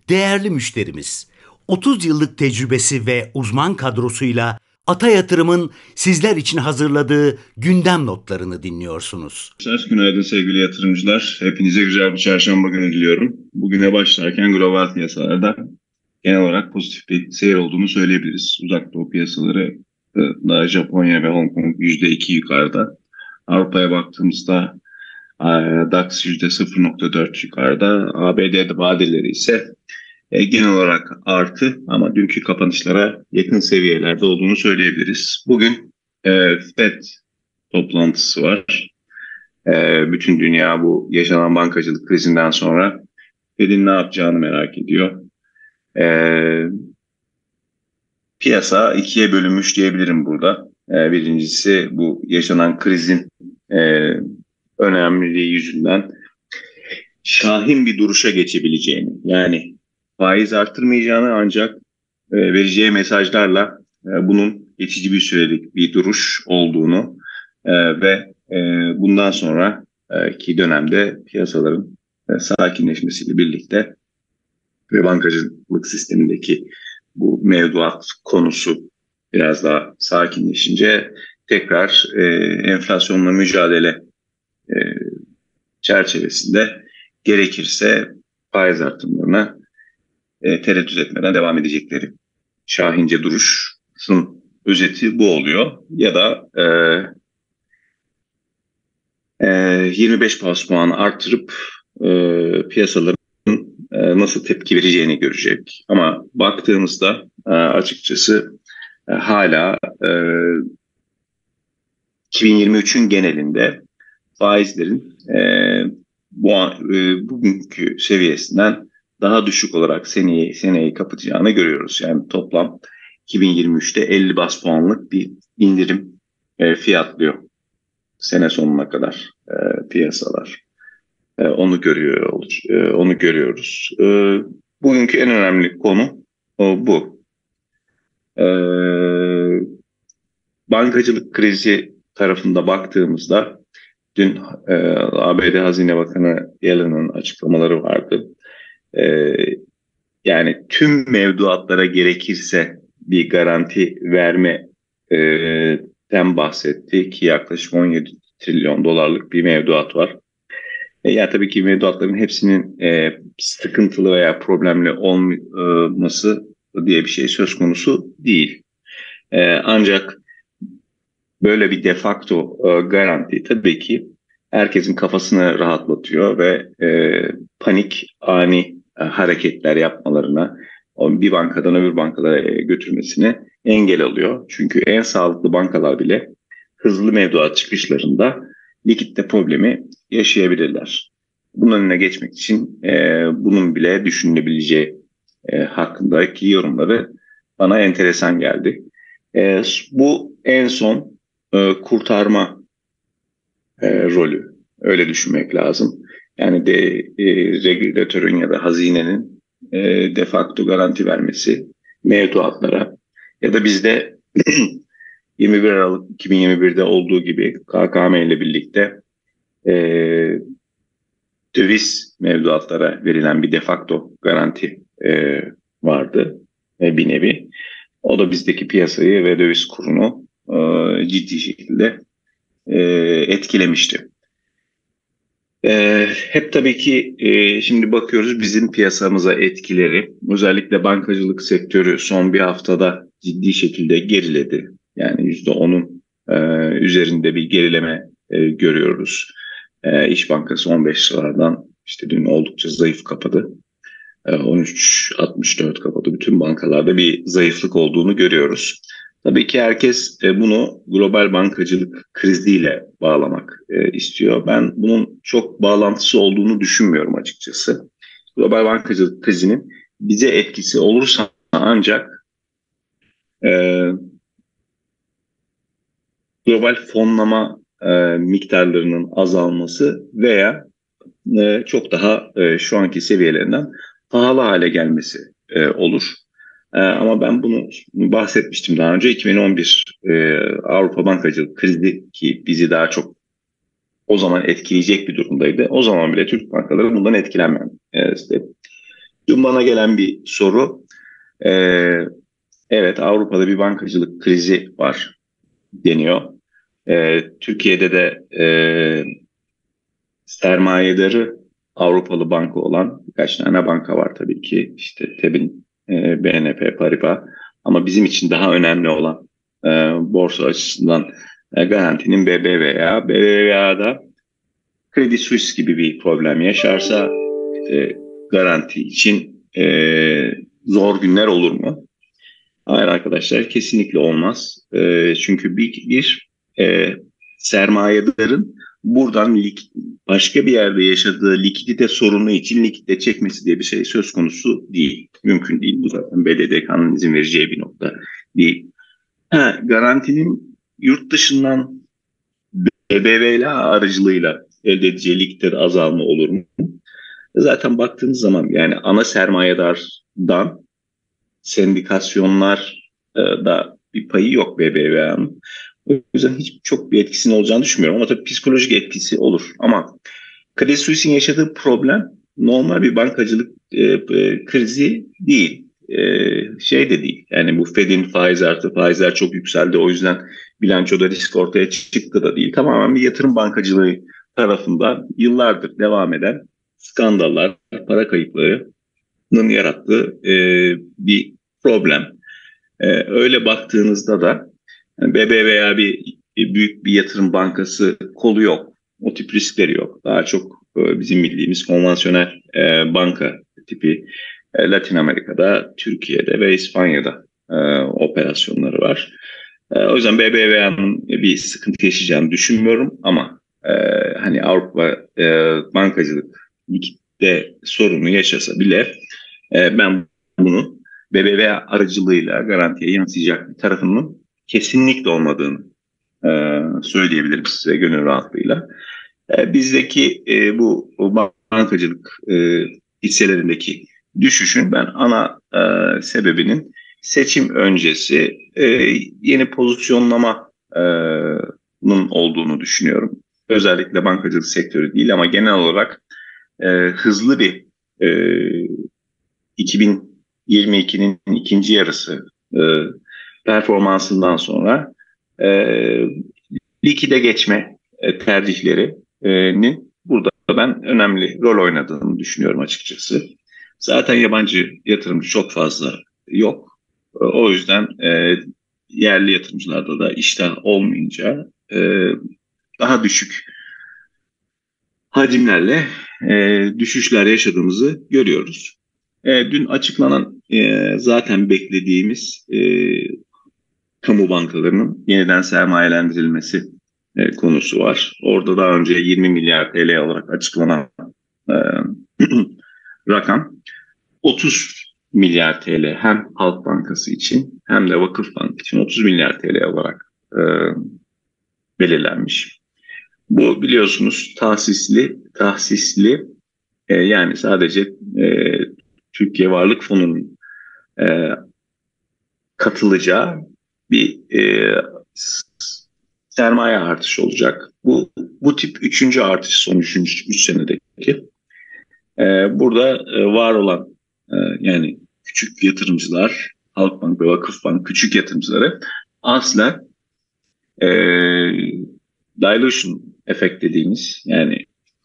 Değerli müşterimiz, 30 yıllık tecrübesi ve uzman kadrosuyla Ata Yatırım'ın sizler için hazırladığı gündem notlarını dinliyorsunuz. Günaydın sevgili yatırımcılar. Hepinize güzel bir çarşamba günü diliyorum. Bugüne başlarken global piyasalarda genel olarak pozitif bir seyir olduğunu söyleyebiliriz. Uzak Doğu piyasaları da Japonya ve Hong Kong %2 yukarıda. Avrupa'ya baktığımızda DAX %0,4 yukarıda. ABD'de vadeleri ise genel olarak artı ama dünkü kapanışlara yakın seviyelerde olduğunu söyleyebiliriz. Bugün FED toplantısı var. Bütün dünya bu yaşanan bankacılık krizinden sonra Fed'in ne yapacağını merak ediyor. Piyasa ikiye bölünmüş diyebilirim burada. Birincisi bu yaşanan krizin önemliliği yüzünden şahin bir duruşa geçebileceğini, yani faiz arttırmayacağını ancak vereceği mesajlarla bunun geçici bir sürelik bir duruş olduğunu ve bundan sonraki dönemde piyasaların sakinleşmesiyle birlikte ve bankacılık sistemindeki bu mevduat konusu biraz daha sakinleşince tekrar enflasyonla mücadele çerçevesinde gerekirse faiz artımlarına tereddüt etmeden devam edecekleri şahince duruşun özeti bu oluyor. Ya da 25 bas puan artırıp piyasaların nasıl tepki vereceğini görecek. Ama baktığımızda açıkçası hala 2023'ün genelinde faizlerin bugünkü seviyesinden daha düşük olarak seneyi kapatacağını görüyoruz. Yani toplam 2023'te 50 bas puanlık bir indirim fiyatlıyor sene sonuna kadar piyasalar. Onu görüyoruz. Bugünkü en önemli konu bu. Bankacılık krizi tarafında baktığımızda dün ABD Hazine Bakanı Yellen'ın açıklamaları vardı. Yani tüm mevduatlara gerekirse bir garanti vermeden bahsetti ki yaklaşık 17 trilyon dolarlık bir mevduat var. Yani tabii ki mevduatların hepsinin sıkıntılı veya problemli olması diye bir şey söz konusu değil. Ancak böyle bir de facto garanti tabii ki herkesin kafasını rahatlatıyor ve panik ani hareketler yapmalarına, bir bankadan öbür bankalara götürmesini engel alıyor. Çünkü en sağlıklı bankalar bile hızlı mevduat çıkışlarında likitte problemi yaşayabilirler. Bunun önüne geçmek için bunun bile düşünülebileceği hakkındaki yorumları bana enteresan geldi. Bu en son kurtarma rolü. Öyle düşünmek lazım. Yani regülatörün ya da hazinenin de facto garanti vermesi mevduatlara ya da bizde 21 Aralık 2021'de olduğu gibi KKM ile birlikte döviz mevduatlara verilen bir de facto garanti vardı bir nevi. O da bizdeki piyasayı ve döviz kurunu ciddi şekilde etkilemişti. Hep tabii ki şimdi bakıyoruz bizim piyasamıza etkileri. Özellikle bankacılık sektörü son bir haftada ciddi şekilde geriledi. Yani %10'un üzerinde bir gerileme görüyoruz. İş Bankası 15 liradan işte dün oldukça zayıf kapadı. 13.64 kapadı. Bütün bankalarda bir zayıflık olduğunu görüyoruz. Tabii ki herkes bunu global bankacılık kriziyle bağlamak istiyor. Ben bunun çok bağlantısı olduğunu düşünmüyorum açıkçası. Global bankacılık krizinin bize etkisi olursa ancak global fonlama miktarlarının azalması veya çok daha şu anki seviyelerinden pahalı hale gelmesi olur. Ama ben bunu bahsetmiştim daha önce. 2011 Avrupa bankacılık krizi ki bizi daha çok o zaman etkileyecek bir durumdaydı. O zaman bile Türk bankaları bundan etkilenmedi. Dün bana gelen bir soru. Ee, evet, Avrupa'da bir bankacılık krizi var deniyor. Türkiye'de de sermayedarı Avrupalı banka olan birkaç tane banka var tabii ki. İşte TEB'in, BNP Paribas. Ama bizim için daha önemli olan borsa açısından garantinin BBVA. BBVA'da Credit Suisse gibi bir problem yaşarsa garanti için zor günler olur mu? Hayır arkadaşlar, kesinlikle olmaz. Çünkü bir sermayedarın buradan başka bir yerde yaşadığı likidite sorunu için likidite çekmesi diye bir şey söz konusu değil. Mümkün değil. Bu zaten BDDK'nın izin vereceği bir nokta değil. Garantinin yurt dışından BBVA aracılığıyla elde edeceği likidite azalma olur mu? Zaten baktığınız zaman yani ana sermayedardan sendikasyonlar da bir payı yok BBVA'nın. O yüzden hiç çok bir etkisinin olacağını düşünmüyorum. Ama tabii psikolojik etkisi olur. Ama Credit Suisse'in yaşadığı problem normal bir bankacılık krizi değil. Şey de değil. Yani bu Fed'in faiz artı faizler çok yükseldi. O yüzden bilançoda risk ortaya çıktı da değil. Tamamen bir yatırım bankacılığı tarafından yıllardır devam eden skandallar, para kayıplarının yarattığı bir problem. Öyle baktığınızda da yani BBVA büyük bir yatırım bankası kolu yok. O tip riskleri yok. Daha çok bizim bildiğimiz konvansiyonel banka tipi Latin Amerika'da, Türkiye'de ve İspanya'da operasyonları var. O yüzden BBVA'nın bir sıkıntı yaşayacağını düşünmüyorum ama hani Avrupa bankacılık likitte sorunu yaşasa bile ben bunu BBVA aracılığıyla garantiye yansıyacak bir tarafının kesinlikle olmadığını söyleyebilirim size gönül rahatlığıyla. Bizdeki bu bankacılık hisselerindeki düşüşün ben ana sebebinin seçim öncesi yeni pozisyonlamanın olduğunu düşünüyorum. Özellikle bankacılık sektörü değil ama genel olarak hızlı bir 2022'nin ikinci yarısı performansından sonra likide geçme tercihlerinin burada ben önemli rol oynadığını düşünüyorum açıkçası. Zaten yabancı yatırımcı çok fazla yok. O yüzden yerli yatırımcılarda da iştah olmayınca daha düşük hacimlerle düşüşler yaşadığımızı görüyoruz. Dün açıklanan zaten beklediğimiz kamu bankalarının yeniden sermayelendirilmesi konusu var. Orada daha önce 20 milyar TL olarak açıklanan rakam 30 milyar TL hem Halk Bankası için hem de Vakıfbank için 30 milyar TL olarak belirlenmiş. Bu biliyorsunuz tahsisli yani sadece Türkiye Varlık Fonu'nun katılacağı bir sermaye artışı olacak. Bu tip üçüncü artış son 3 senedeki. Burada var olan yani küçük yatırımcılar, Halkbank ve Vakıfbank küçük yatırımcıları aslen dilution efekt dediğimiz yani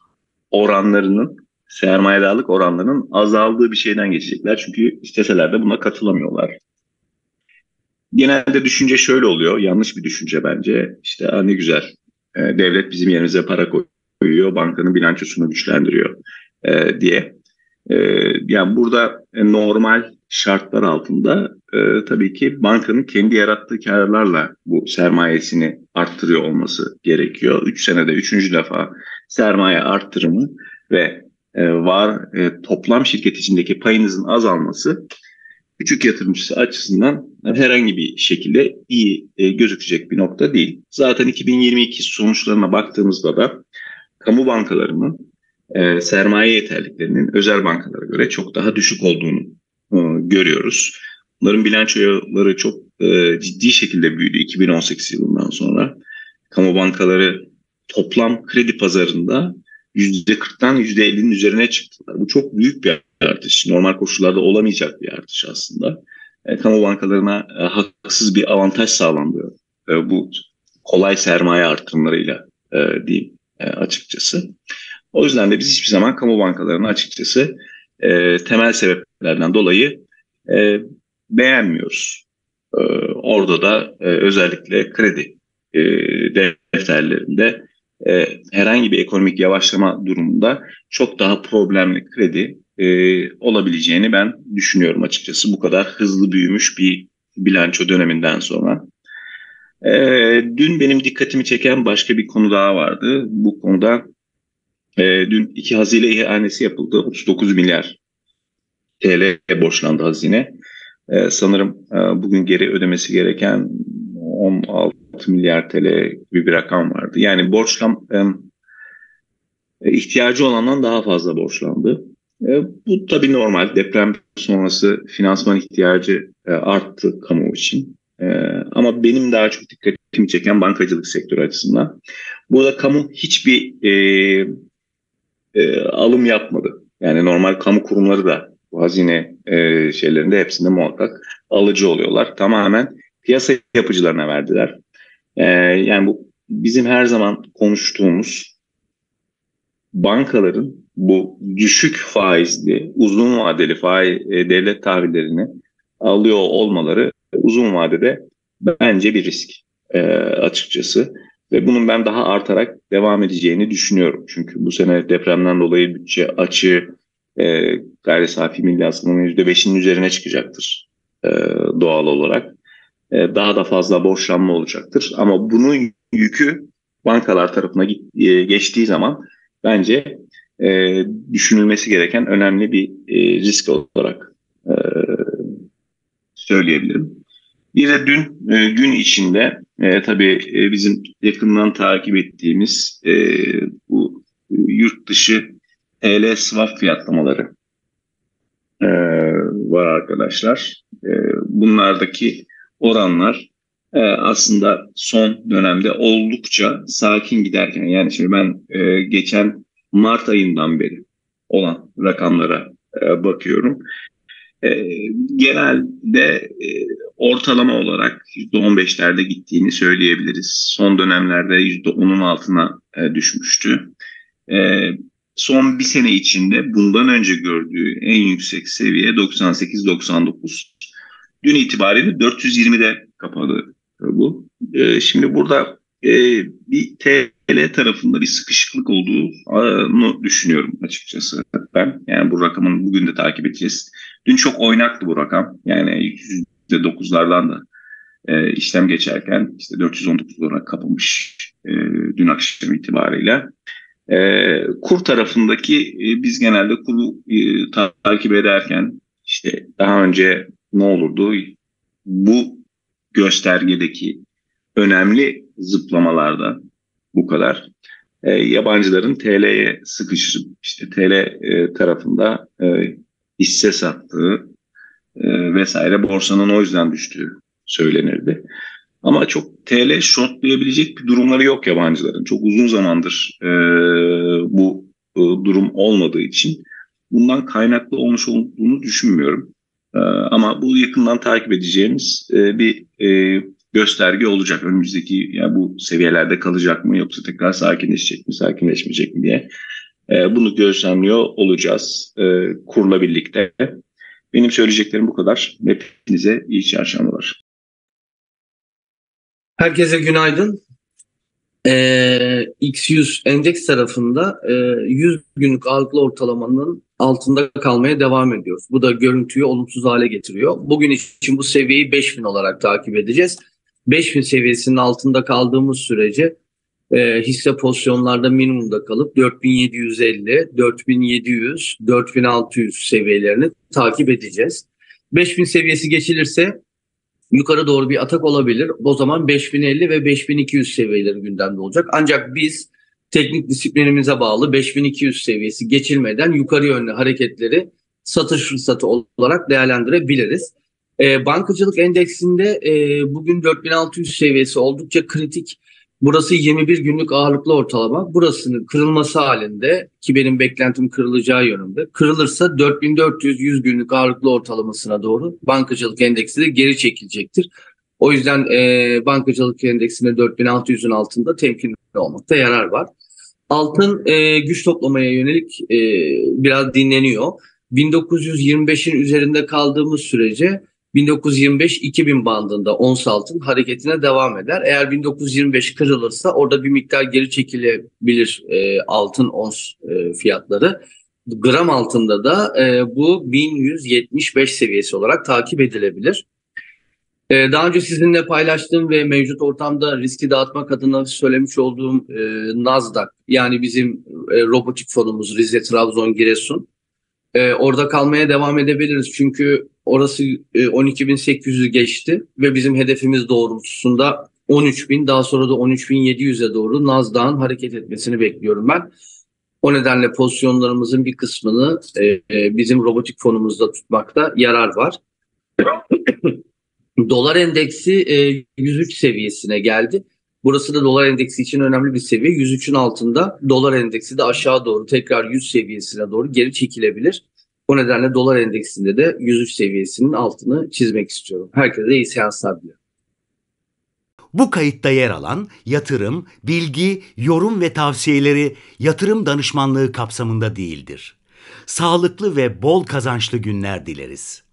sermayedarlık oranlarının azaldığı bir şeyden geçecekler. Çünkü isteseler de buna katılamıyorlar. Genelde düşünce şöyle oluyor. Yanlış bir düşünce bence. İşte ne güzel. Devlet bizim yerimize para koyuyor. Bankanın bilançosunu güçlendiriyor diye. Yani burada normal şartlar altında tabii ki bankanın kendi yarattığı karlarla bu sermayesini arttırıyor olması gerekiyor. 3 senede 3. defa sermaye arttırımı ve toplam şirket içindeki payınızın azalması küçük yatırımcısı açısından herhangi bir şekilde iyi gözükecek bir nokta değil. Zaten 2022 sonuçlarına baktığımızda da kamu bankalarının sermaye yeterliliklerinin özel bankalara göre çok daha düşük olduğunu görüyoruz. Bunların bilançoları çok ciddi şekilde büyüdü 2018 yılından sonra. Kamu bankaları toplam kredi pazarında %40'tan %50'nin üzerine çıktılar. Bu çok büyük bir artış. Normal koşullarda olamayacak bir artış aslında. Kamu bankalarına haksız bir avantaj sağlanıyor. Bu kolay sermaye artırımlarıyla diyeyim açıkçası. O yüzden de biz hiçbir zaman kamu bankalarını açıkçası temel sebeplerden dolayı beğenmiyoruz. Orada da özellikle kredi e, defterlerinde herhangi bir ekonomik yavaşlama durumunda çok daha problemli kredi olabileceğini ben düşünüyorum açıkçası. Bu kadar hızlı büyümüş bir bilanço döneminden sonra. Dün benim dikkatimi çeken başka bir konu daha vardı. Bu konuda dün iki hazine ihalesi yapıldı. 39 milyar TL borçlandı hazine. Sanırım bugün geri ödemesi gereken 16 milyar TL gibi bir rakam vardı. Yani ihtiyacı olandan daha fazla borçlandı. Bu tabii normal. Deprem sonrası finansman ihtiyacı arttı kamu için. Ama benim daha çok dikkatimi çeken bankacılık sektörü açısından. Burada kamu hiçbir alım yapmadı. Yani normal kamu kurumları da bu hazine şeylerinde hepsinde muhakkak alıcı oluyorlar. Tamamen piyasa yapıcılarına verdiler. Yani bu bizim her zaman konuştuğumuz bankaların bu düşük faizli, uzun vadeli devlet tahvillerini alıyor olmaları uzun vadede bence bir risk açıkçası. Ve bunun ben daha artarak devam edeceğini düşünüyorum. Çünkü bu sene depremden dolayı bütçe açığı gayri safi milli hasılanın %5'inin üzerine çıkacaktır doğal olarak. Daha da fazla borçlanma olacaktır. Ama bunun yükü bankalar tarafına geçtiği zaman bence düşünülmesi gereken önemli bir risk olarak söyleyebilirim. Bir de dün gün içinde tabii bizim yakından takip ettiğimiz bu yurt dışı TL swap fiyatlamaları e, var arkadaşlar. Bunlardaki oranlar aslında son dönemde oldukça sakin giderken, yani şimdi ben geçen Mart ayından beri olan rakamlara bakıyorum. Genelde ortalama olarak %15'lerde gittiğini söyleyebiliriz. Son dönemlerde %10'un altına düşmüştü. E, Son bir sene içinde bundan önce gördüğü en yüksek seviye 98-99. Dün itibariyle 420'de kapadı bu. Şimdi burada bir TL tarafında bir sıkışıklık olduğunu düşünüyorum açıkçası ben. Yani bu rakamın bugün de takip edeceğiz. Dün çok oynaktı bu rakam. Yani %9'lardan da işlem geçerken işte 419 olarak kapamış dün akşam itibariyle. Kur tarafındaki biz genelde kuru takip ederken işte daha önce ne olurdu? Bu göstergedeki önemli zıplamalarda bu kadar yabancıların TL'ye sıkışıp işte TL tarafında hisse sattığı vesaire borsanın o yüzden düştüğü söylenirdi. Ama çok TL shortlayabilecek bir durumları yok yabancıların. Çok uzun zamandır bu durum olmadığı için bundan kaynaklı olmuş olduğunu düşünmüyorum. Ama bu yakından takip edeceğimiz bir gösterge olacak. Önümüzdeki, yani bu seviyelerde kalacak mı yoksa tekrar sakinleşecek mi, sakinleşmeyecek mi diye bunu gözlemliyor olacağız kurla birlikte. Benim söyleyeceklerim bu kadar. Hepinize iyi çarşambalar. Herkese günaydın. X100 endeks tarafında 100 günlük ağırlıklı ortalamanın altında kalmaya devam ediyoruz. Bu da görüntüyü olumsuz hale getiriyor. Bugün için bu seviyeyi 5000 olarak takip edeceğiz. 5000 seviyesinin altında kaldığımız sürece hisse pozisyonlarda minimumda kalıp 4750, 4700, 4600 seviyelerini takip edeceğiz. 5000 seviyesi geçilirse yukarı doğru bir atak olabilir. O zaman 5050 ve 5200 seviyeleri gündemde olacak. Ancak biz teknik disiplinimize bağlı 5200 seviyesi geçilmeden yukarı yönlü hareketleri satış fırsatı olarak değerlendirebiliriz. Bankacılık endeksinde bugün 4600 seviyesi oldukça kritik Burası 21 günlük ağırlıklı ortalama. Burasının kırılması halinde, ki benim beklentim kırılacağı yönünde, kırılırsa 4400 günlük ağırlıklı ortalamasına doğru bankacılık endeksi de geri çekilecektir. O yüzden bankacılık endeksinde 4600'ün altında temkinli olmakta yarar var. Altın güç toplamaya yönelik biraz dinleniyor. 1925'in üzerinde kaldığımız sürece 1925-2000 bandında ons altın hareketine devam eder. Eğer 1925 kırılırsa orada bir miktar geri çekilebilir altın ons fiyatları. Gram altında da bu 1175 seviyesi olarak takip edilebilir. Daha önce sizinle paylaştığım ve mevcut ortamda riski dağıtmak adına söylemiş olduğum Nasdaq, yani bizim robotik fonumuz Rize, Trabzon, Giresun. Orada kalmaya devam edebiliriz çünkü orası 12.800'ü geçti ve bizim hedefimiz doğrultusunda 13.000, daha sonra da 13.700'e doğru Nasdaq'ın hareket etmesini bekliyorum ben. O nedenle pozisyonlarımızın bir kısmını bizim robotik fonumuzda tutmakta yarar var. Dolar endeksi 103 seviyesine geldi. Burası da dolar endeksi için önemli bir seviye. 103'ün altında dolar endeksi de aşağı doğru tekrar 100 seviyesine doğru geri çekilebilir. O nedenle dolar endeksinde de 103 seviyesinin altını çizmek istiyorum. Herkese iyi seanslar diliyorum. Bu kayıtta yer alan yatırım, bilgi, yorum ve tavsiyeleri yatırım danışmanlığı kapsamında değildir. Sağlıklı ve bol kazançlı günler dileriz.